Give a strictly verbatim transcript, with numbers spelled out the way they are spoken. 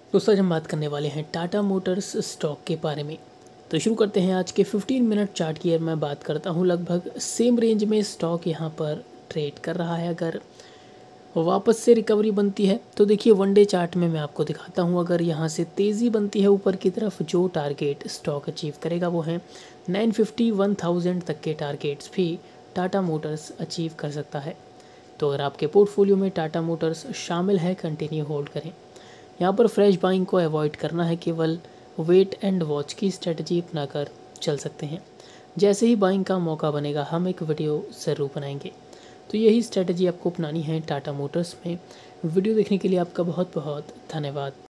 दोस्तों आज हम बात करने वाले हैं टाटा मोटर्स स्टॉक के बारे में। तो शुरू करते हैं आज के पंद्रह मिनट चार्ट की। मैं बात करता हूं लगभग सेम रेंज में स्टॉक यहां पर ट्रेड कर रहा है। अगर वापस से रिकवरी बनती है तो देखिए वन डे चार्ट में मैं आपको दिखाता हूं। अगर यहां से तेज़ी बनती है ऊपर की तरफ, जो टारगेट स्टॉक अचीव करेगा वो है नाइन फिफ्टी वन थाउजेंड तक के टारगेट्स भी टाटा मोटर्स अचीव कर सकता है। तो अगर आपके पोर्टफोलियो में टाटा मोटर्स शामिल है, कंटिन्यू होल्ड करें। यहाँ पर फ्रेश बाइंग को अवॉइड करना है, केवल वेट एंड वॉच की स्ट्रेटजी अपनाकर चल सकते हैं। जैसे ही बाइंग का मौका बनेगा हम एक वीडियो ज़रूर बनाएंगे। तो यही स्ट्रेटजी आपको अपनानी है टाटा मोटर्स में। वीडियो देखने के लिए आपका बहुत बहुत धन्यवाद।